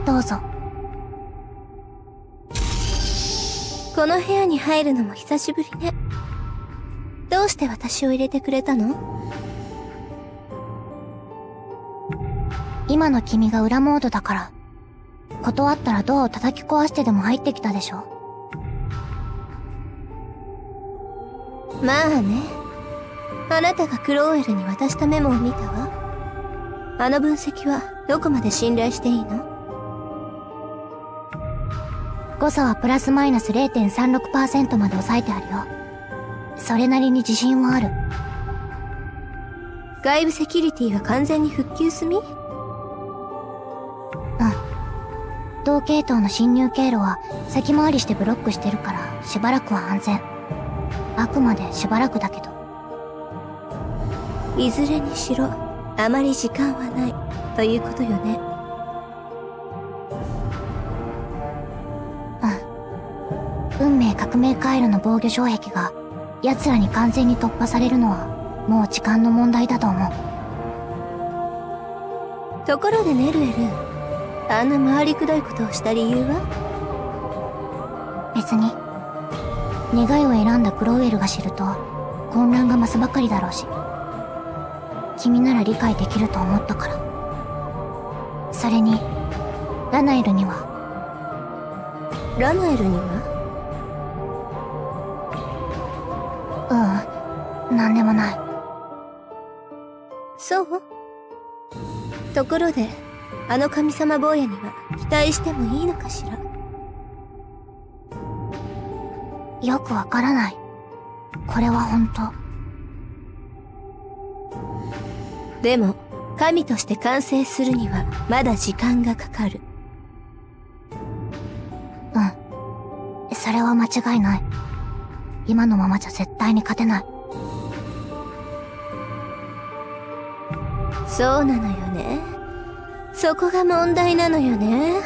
どうぞ。 この部屋に入るのも久しぶりね。どうして私を入れてくれたの？ 今の君が裏モードだから。断ったらドアを叩き壊してでも入ってきたでしょ。 まあね。あなたがクローエルに渡したメモを見たわ。あの分析はどこまで信頼していいの？ 誤差はプラスマイナス 0.36% まで抑えてあるよ。それなりに自信はある。 外部セキュリティが完全に復旧済み？ 同系統の侵入経路は先回りしてブロックしてるからしばらくは安全。あくまでしばらくだけど。 いずれにしろあまり時間はないということよね。 運命革命回路の防御障壁が奴らに完全に突破されるのはもう時間の問題だと思う。ところでネルエル、あんな回りくどいことをした理由は？ 別に。願いを選んだクロウェルが知ると混乱が増すばかりだろうし、君なら理解できると思ったから。それにラナエルには。 ラナエルには？ なんでもない。 そう？ところであの神様坊やには期待してもいいのかしら？ よくわからない。これは本当。 でも神として完成するにはまだ時間がかかる。 それは間違いない。今のままじゃ絶対に勝てない。 そうなのよね。そこが問題なのよね。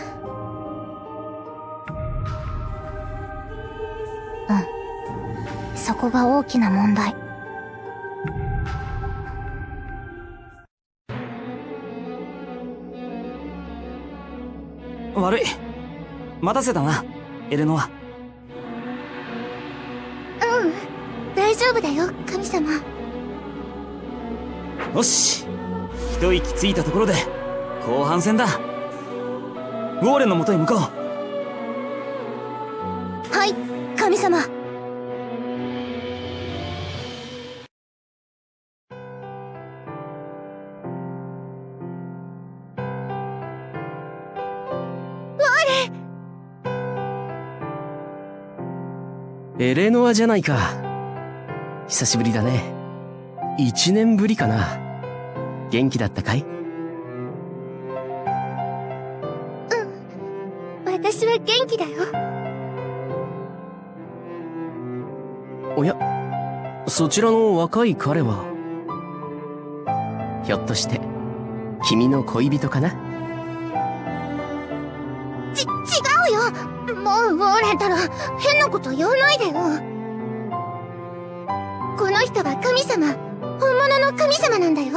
そこが大きな問題。 悪い。待たせたな、エレノア。 大丈夫だよ、神様。 よし、一息ついたところで後半戦だ。ウォーレンの元へ向かおう。 はい、神様。 エレノアじゃないか。久しぶりだね。1年ぶりかな。元気だったかい？ 私は元気だよ。 おや、そちらの若い彼はひょっとして君の恋人かな？ 違うよ。もうウォーレン太郎、変なこと言わないでよ。この人は神様、本物の神様なんだよ。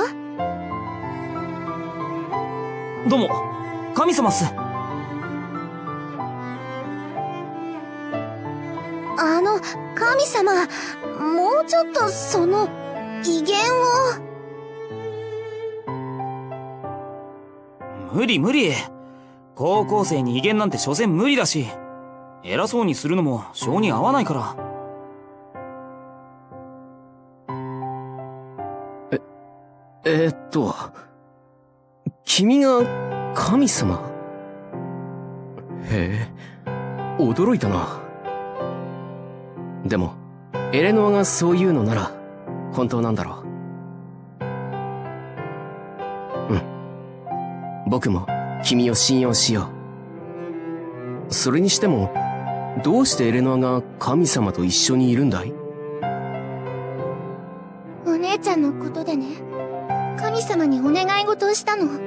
どうも、神様っす。 神様、もうちょっとその威厳を。無理無理。高校生に威厳なんて所詮無理だし、偉そうにするのも性に合わないから。 君が神様？へえ、驚いたな。でもエレノアがそう言うのなら本当なんだろう。僕も君を信用しよう。それにしてもどうしてエレノアが神様と一緒にいるんだい？ お姉ちゃんのことでね、神様にお願い事をしたの。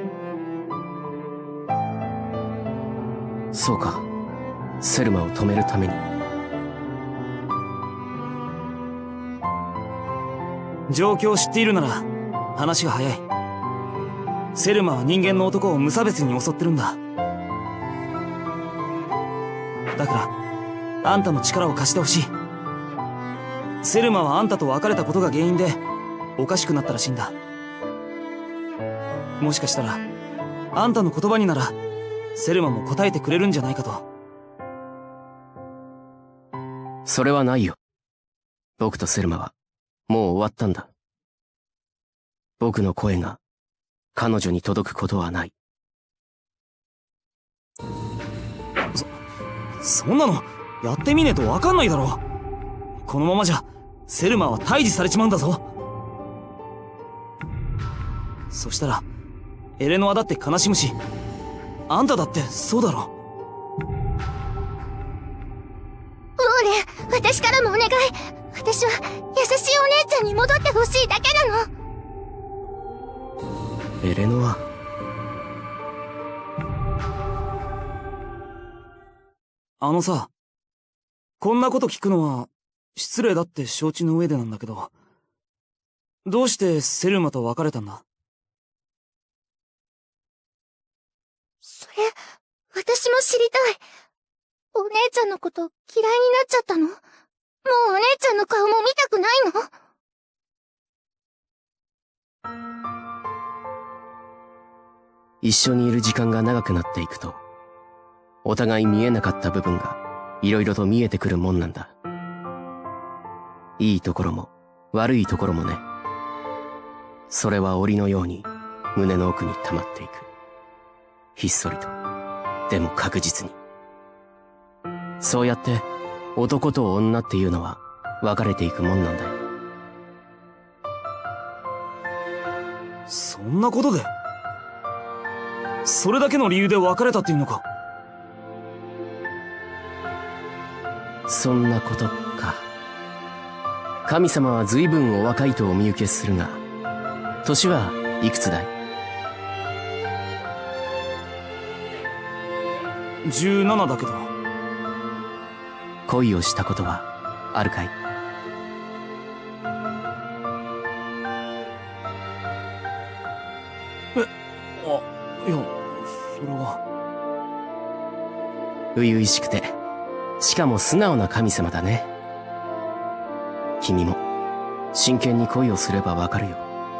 そうか、セルマを止めるために。 状況を知っているなら話が早い。セルマは人間の男を無差別に襲ってるんだ。 あんたの力を貸してほしい。セルマはあんたと別れたことが原因でおかしくなったらしいんだ。もしかしたらあんたの言葉にならセルマも答えてくれるんじゃないかと。 それはないよ。僕とセルマはもう終わったんだ。僕の声が彼女に届くことはない。 そんなのやってみねえとわかんないだろ。このままじゃセルマは退治されちまうんだぞ。そしたらエレノアだって悲しむし、あんただってそうだろ。 ウォーレン、私からもお願い。私は優しいお姉ちゃんに戻ってほしいだけなの。 エレノア。 あのさ、こんなこと聞くのは失礼だって承知の上でなんだけど、どうしてセルマと別れたんだ？ それ、私も知りたい。お姉ちゃんのこと嫌いになっちゃったの？もうお姉ちゃんの顔も見たくないの？ 一緒にいる時間が長くなっていくと、お互い見えなかった部分がいろいろと見えてくるもんなんだ。いいところも悪いところもね。それは檻のように胸の奥に溜まっていく。ひっそりと、でも確実に。そうやって男と女っていうのは別れていくもんなんだよ。 そんなことで？それだけの理由で別れたっていうのか？ そんなことか。神様は随分お若いとお見受けするが、年はいくつだい ？17だけど。 恋をしたことはあるかい？ いや、それは。 初々しくて、しかも素直な神様だね。君も真剣に恋をすればわかるよ。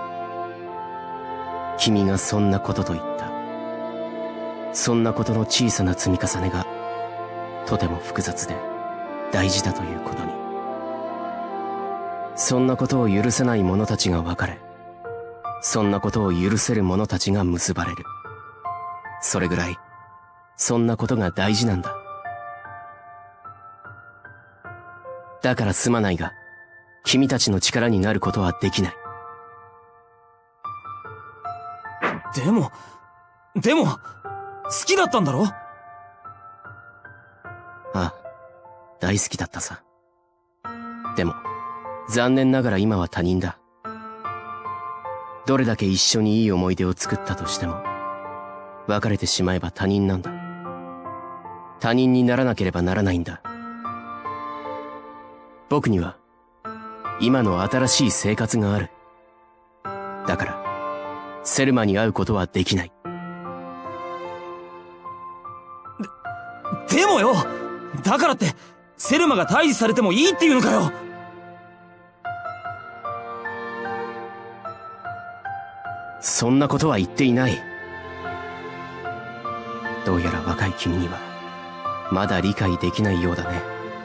君がそんなことと言った。そんなことの小さな積み重ねがとても複雑で大事だということに。そんなことを許せない者たちが別れ、そんなことを許せる者たちが結ばれる。それぐらいそんなことが大事なんだ。だからすまないが、君たちの力になることはできない。 でも、好きだったんだろ？ ああ、大好きだったさ。でも、残念ながら今は他人だ。どれだけ一緒にいい思い出を作ったとしても、別れてしまえば他人なんだ。他人にならなければならないんだ。僕には、今の新しい生活がある。だから、セルマに会うことはできない。 でもよ！だからって、セルマが退治されてもいいっていうのかよ！ そんなことは言っていない。どうやら若い君には、まだ理解できないようだね。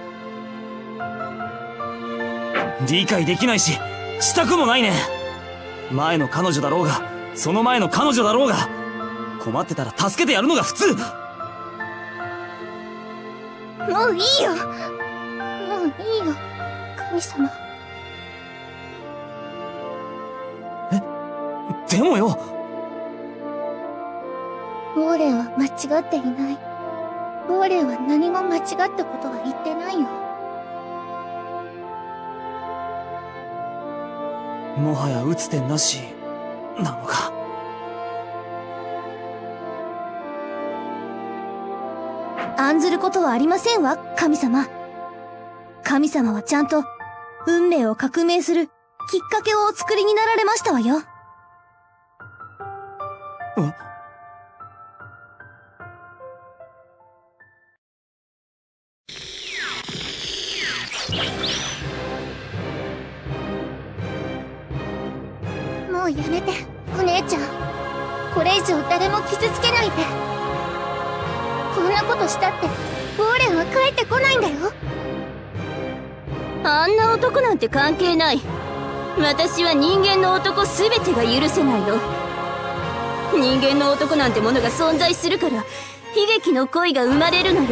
理解できないし、したくもないね。前の彼女だろうが、その前の彼女だろうが、困ってたら助けてやるのが普通。 もういいよ。もういいよ、神様。 でもよ。 ウォーレンは間違っていない。ウォーレンは何も間違ったことは言ってないよ。 もはや打つ手なしなのか。 案ずることはありませんわ、神様。神様はちゃんと運命を革命するきっかけをお作りになられましたわよ。 もうやめて、お姉ちゃん。これ以上誰も傷つけないで。こんなことしたってウォーレンは帰ってこないんだよ。 あんな男なんて関係ない。私は人間の男全てが許せないの。人間の男なんてものが存在するから悲劇の恋が生まれるのよ。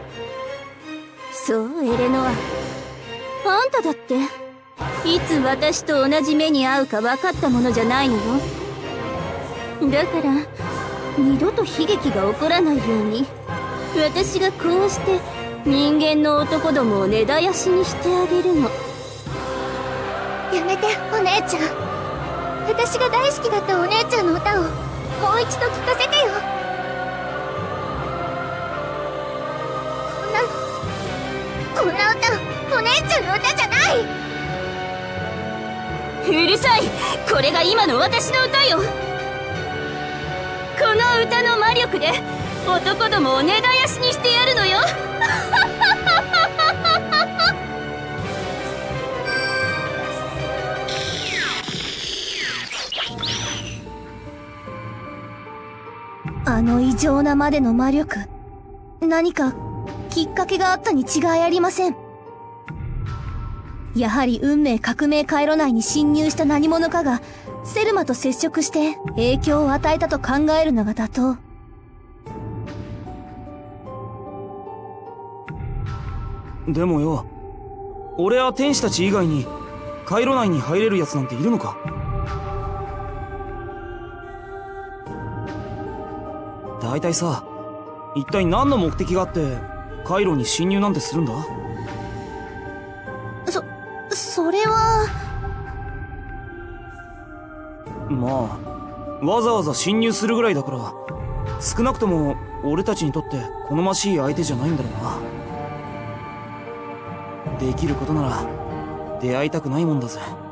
そう、エレノア、あんただっていつ私と同じ目に遭うか分かったものじゃないのよ。だから二度と悲劇が起こらないように、私がこうして人間の男どもを根絶やしにしてあげるの。 やめて、お姉ちゃん。私が大好きだったお姉ちゃんの歌をもう一度聴かせてよ。こんな歌、お姉ちゃんの歌じゃない。 うるさい。これが今の私の歌よ。この歌の魔力で男どもを根絶やしにしてやるのよ。 あの異常なまでの魔力、何かきっかけがあったに違いありません。やはり運命革命回路内に侵入した何者かがセルマと接触して影響を与えたと考えるのが妥当。 でもよ、俺は天使たち以外に回路内に入れる奴なんているのか？大体さ、一体何の目的があって回路に侵入なんてするんだ？ それはまあ、わざわざ侵入するぐらいだから、少なくとも俺たちにとって好ましい相手じゃないんだろうな。できることなら出会いたくないもんだぜ。